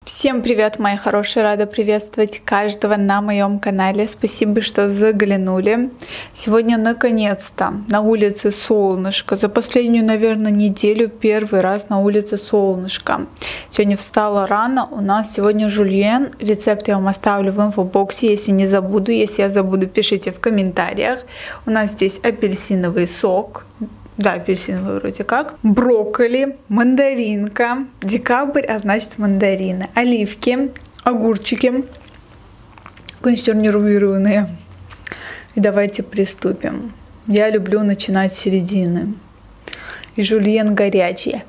Всем привет, мои хорошие! Рада приветствовать каждого на моем канале. Спасибо, что заглянули. Сегодня наконец-то на улице солнышко. За последнюю, наверное, неделю первый раз на улице солнышко. Сегодня встала рано. У нас сегодня жульен. Рецепт я вам оставлю в инфобоксе, если не забуду. Если я забуду, пишите в комментариях. У нас здесь апельсиновый сок. Да, апельсиновый вроде как. Брокколи, мандаринка, декабрь, а значит мандарины, оливки, огурчики, консервированные. И давайте приступим. Я люблю начинать с середины. И жульен горячий.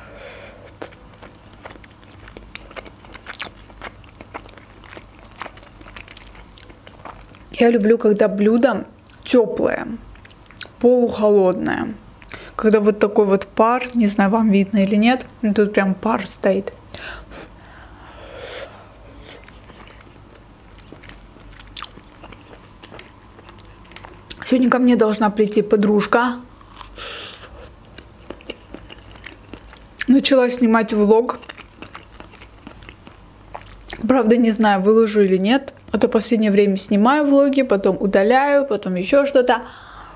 Я люблю, когда блюдо теплое, полухолодное. Когда вот такой вот пар, не знаю, вам видно или нет, тут прям пар стоит. Сегодня ко мне должна прийти подружка. Начала снимать влог. Правда, не знаю, выложу или нет. А то в последнее время снимаю влоги, потом удаляю, потом еще что-то.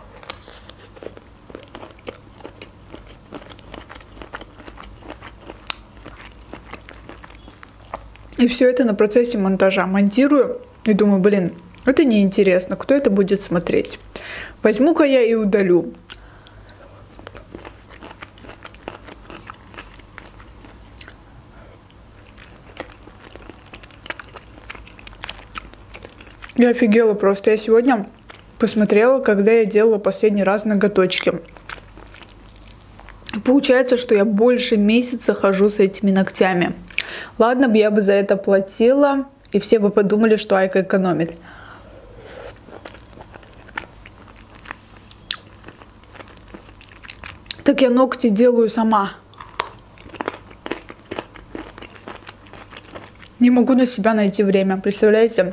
И все это на процессе монтажа. Монтирую и думаю, блин, это неинтересно, кто это будет смотреть. Возьму-ка я и удалю. Я офигела просто. Я сегодня посмотрела, когда я делала последний раз ноготочки. Получается, что я больше месяца хожу с этими ногтями. Ладно бы я бы за это платила, и все бы подумали, что Айка экономит. Так я ногти делаю сама. Не могу на себя найти время, представляете?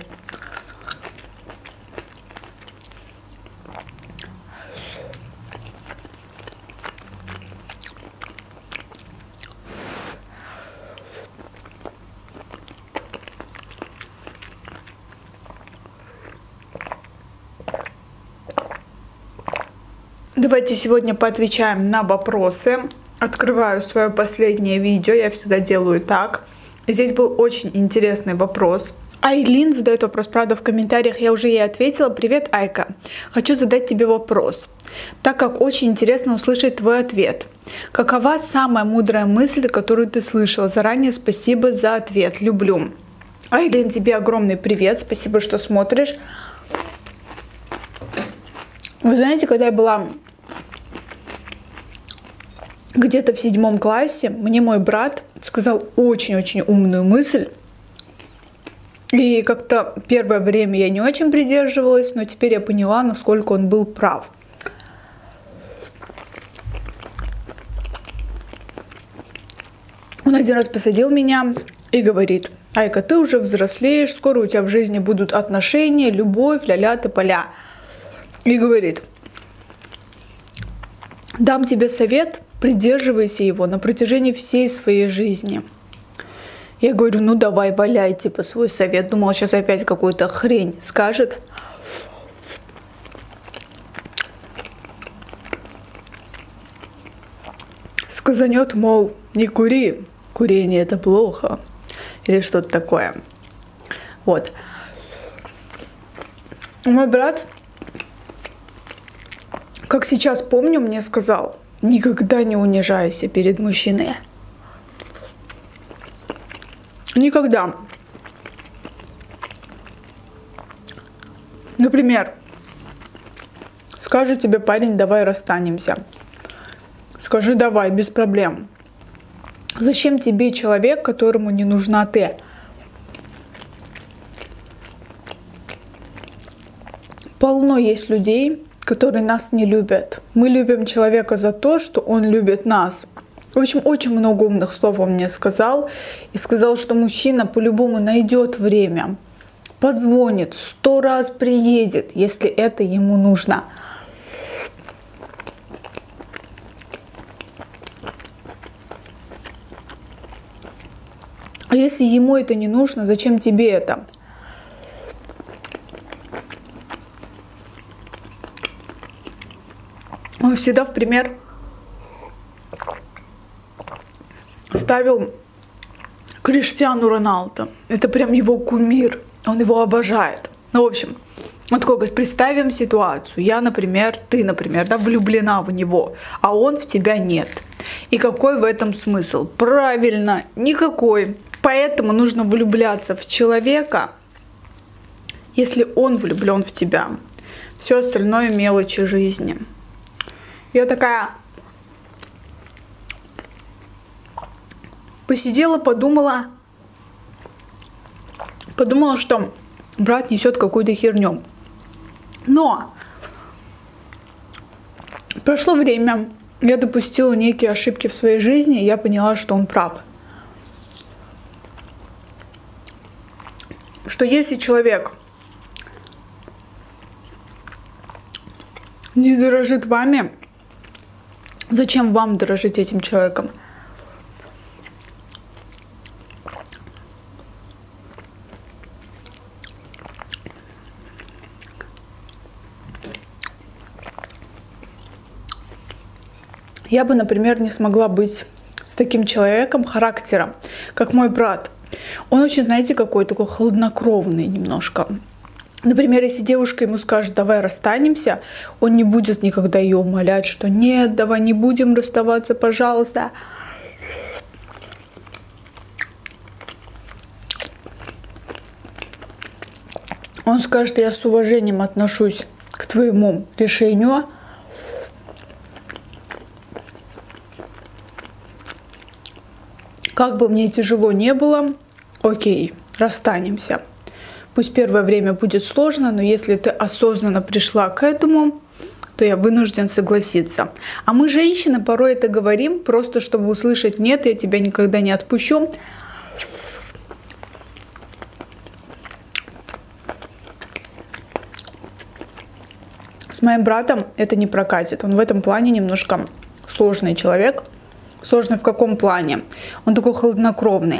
Давайте сегодня поотвечаем на вопросы. Открываю свое последнее видео, я всегда делаю так. Здесь был очень интересный вопрос. Айлин задает вопрос, правда, в комментариях я уже ей ответила. Привет, Айка. Хочу задать тебе вопрос, так как очень интересно услышать твой ответ. Какова самая мудрая мысль, которую ты слышала? Заранее спасибо за ответ. Люблю. Айлин, тебе огромный привет. Спасибо, что смотришь. Вы знаете, когда я была где-то в 7 классе, мне мой брат сказал очень-очень умную мысль. И как-то первое время я не очень придерживалась, но теперь я поняла, насколько он был прав. Он один раз посадил меня и говорит: Айка, ты уже взрослеешь, скоро у тебя в жизни будут отношения, любовь, ля-ля-тополя. И говорит: дам тебе совет, придерживайся его на протяжении всей своей жизни. Я говорю, ну давай, валяй, типа, свой совет. Думала, сейчас опять какую-то хрень скажет. Сказанет, мол, не кури, курение это плохо. Или что-то такое. Вот. Мой брат, как сейчас помню, мне сказал: никогда не унижайся перед мужчиной. Никогда. Например, скажет тебе парень: давай расстанемся. Скажи: давай, без проблем. Зачем тебе человек, которому не нужна ты? Полно есть людей, которые нас не любят. Мы любим человека за то, что он любит нас. В общем, очень много умных слов он мне сказал. И сказал, что мужчина по-любому найдет время, позвонит, 100 раз приедет, если это ему нужно. А если ему это не нужно, зачем тебе это? Он всегда в пример ставил Криштиану Роналду. Это прям его кумир. Он его обожает. Ну, в общем, вот такой, говорит, представим ситуацию. Я, например, ты, например, да, влюблена в него, а он в тебя нет. И какой в этом смысл? Правильно, никакой. Поэтому нужно влюбляться в человека, если он влюблен в тебя. Все остальное мелочи жизни. Я такая посидела, подумала, что брат несет какую-то херню. Но прошло время, я допустила некие ошибки в своей жизни, и я поняла, что он прав. Что если человек не дорожит вами, зачем вам дорожить этим человеком? Я бы, например, не смогла быть с таким человеком, характером, как мой брат. Он очень, знаете, какой такой хладнокровный немножко. Например, если девушка ему скажет, давай расстанемся, он не будет никогда ее умолять, что нет, давай не будем расставаться, пожалуйста. Он скажет, я с уважением отношусь к твоему решению. Как бы мне тяжело не было, окей, расстанемся. Пусть первое время будет сложно, но если ты осознанно пришла к этому, то я вынужден согласиться. А мы, женщины, порой это говорим, просто чтобы услышать «нет, я тебя никогда не отпущу». С моим братом это не прокатит. Он в этом плане немножко сложный человек. Сложный в каком плане? Он такой хладнокровный.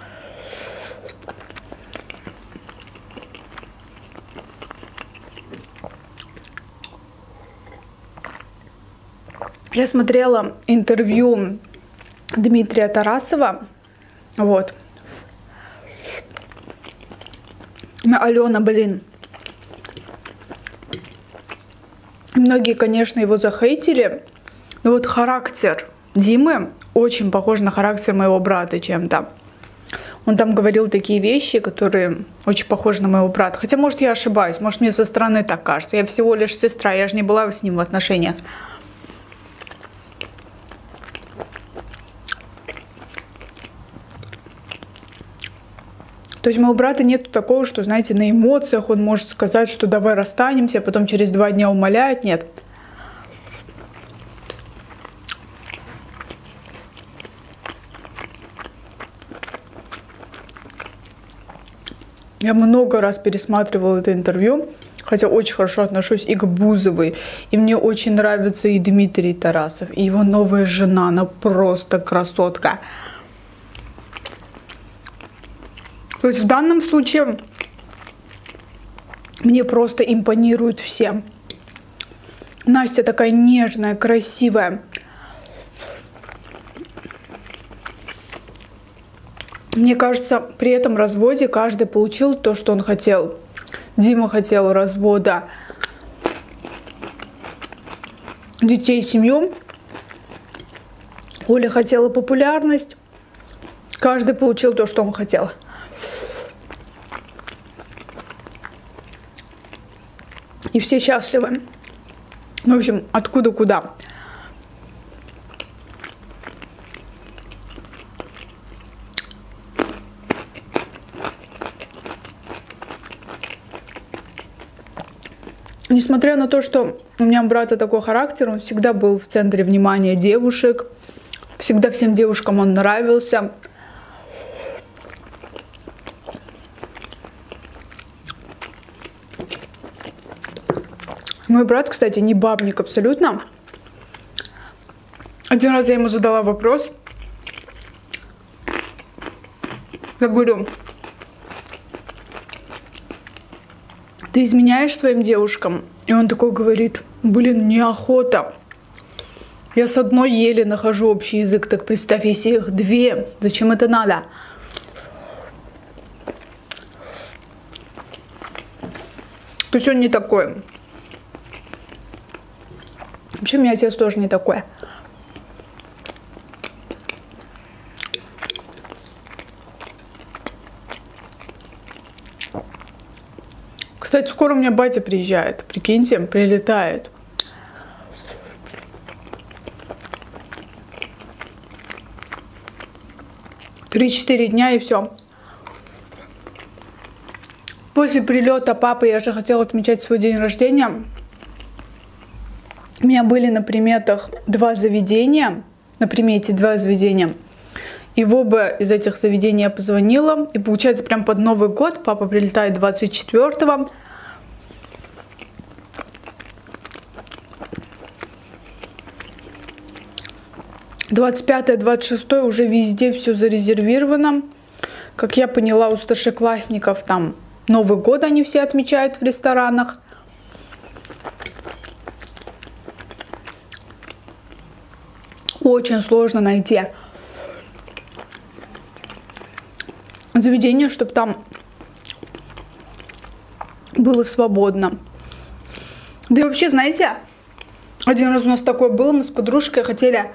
Я смотрела интервью Дмитрия Тарасова. Вот. Алена, блин. Многие, конечно, его захейтили. Но вот характер Димы очень похож на характер моего брата чем-то. Он там говорил такие вещи, которые очень похожи на моего брата. Хотя, может, я ошибаюсь, может, мне со стороны так кажется. Я всего лишь сестра, я же не была с ним в отношениях. То есть у моего брата нет такого, что, знаете, на эмоциях он может сказать, что давай расстанемся, а потом через 2 дня умоляет. Нет. Я много раз пересматривала это интервью, хотя очень хорошо отношусь и к Бузовой, и мне очень нравится и Дмитрий Тарасов, и его новая жена, она просто красотка. То есть в данном случае мне просто импонируют все. Настя такая нежная, красивая. Мне кажется, при этом разводе каждый получил то, что он хотел. Дима хотел развода, детей, семью. Оля хотела популярность. Каждый получил то, что он хотел. И все счастливы. В общем, откуда куда. Несмотря на то, что у меня брата такой характер, он всегда был в центре внимания девушек. Всегда всем девушкам он нравился. Мой брат, кстати, не бабник абсолютно. Один раз я ему задала вопрос. Я говорю, ты изменяешь своим девушкам? И он такой говорит, блин, неохота. Я с одной еле нахожу общий язык, так представь, если их две, зачем это надо? То есть он не такой. Вообще, у меня отец тоже не такой. Кстати, скоро у меня батя приезжает. Прикиньте, прилетает. 3-4 дня и все. После прилета папы я же хотела отмечать свой день рождения. У меня были на приметах 2 заведения. На примете 2 заведения. И в оба из этих заведений я позвонила. И получается, прям под Новый год папа прилетает 24-го. — 25-26 уже везде все зарезервировано. Как я поняла, у старшеклассников там Новый год они все отмечают в ресторанах. Очень сложно найти заведение, чтобы там было свободно. Да и вообще, знаете, один раз у нас такое было, мы с подружкой хотели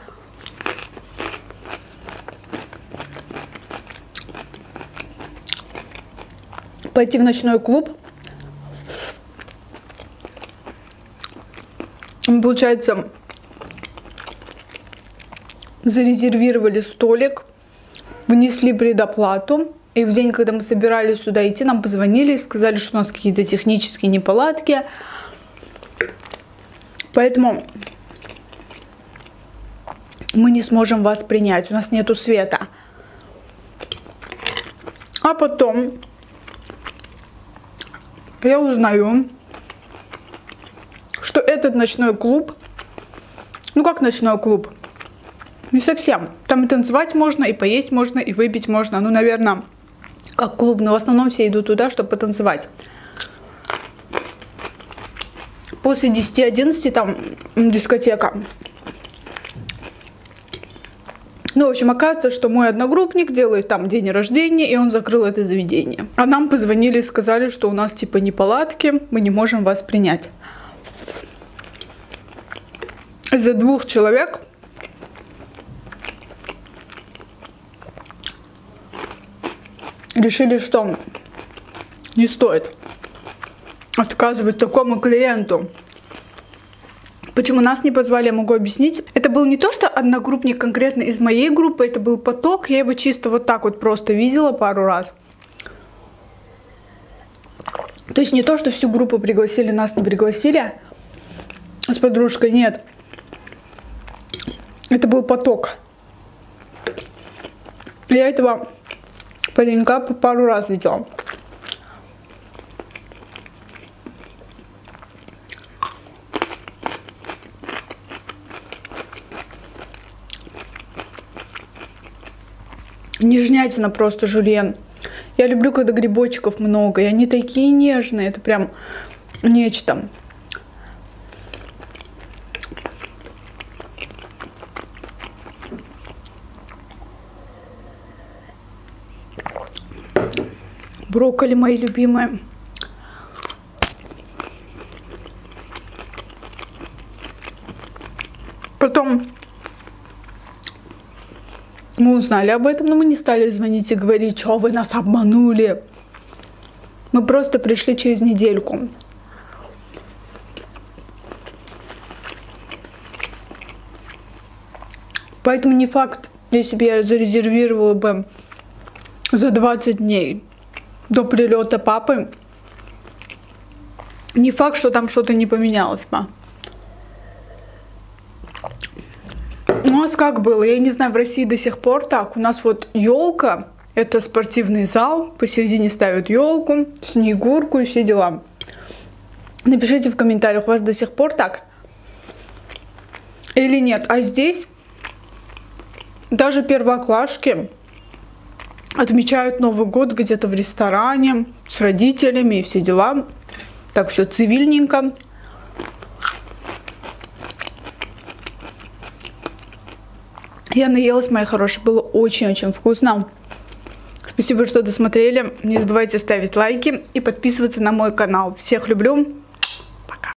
пойти в ночной клуб. Мы, получается, зарезервировали столик, внесли предоплату. И в день, когда мы собирались сюда идти, нам позвонили и сказали, что у нас какие-то технические неполадки. Поэтому мы не сможем вас принять. У нас нету света. А потом я узнаю, что этот ночной клуб, ну как ночной клуб, не совсем. Там и танцевать можно, и поесть можно, и выпить можно. Ну, наверное, как клуб, но в основном все идут туда, чтобы потанцевать. После 10-11 там дискотека. Ну, в общем, оказывается, что мой одногруппник делает там день рождения, и он закрыл это заведение. А нам позвонили и сказали, что у нас типа неполадки, мы не можем вас принять. Из-за 2 человек решили, что не стоит отказывать такому клиенту. Почему нас не позвали, я могу объяснить. Это был не то, что одногруппник конкретно из моей группы, это был поток. Я его чисто вот так вот просто видела пару раз. То есть не то, что всю группу пригласили, нас не пригласили. С подружкой нет. Это был поток. Я этого паренька пару раз видела. Нежнятина просто, жульен. Я люблю, когда грибочков много, и они такие нежные, это прям нечто. Брокколи мои любимые. Потом мы узнали об этом, но мы не стали звонить и говорить, что вы нас обманули. Мы просто пришли через недельку. Поэтому не факт, если бы я зарезервировала бы за 20 дней до прилета папы, не факт, что там что-то не поменялось бы. У нас как было, я не знаю, в России до сих пор так. У нас вот елка, это спортивный зал, посередине ставят елку, снегурку и все дела. Напишите в комментариях, у вас до сих пор так или нет. А здесь даже первоклашки отмечают Новый год где-то в ресторане с родителями и все дела. Так все цивильненько. Я наелась, моя хорошая, было очень-очень вкусно. Спасибо, что досмотрели. Не забывайте ставить лайки и подписываться на мой канал. Всех люблю.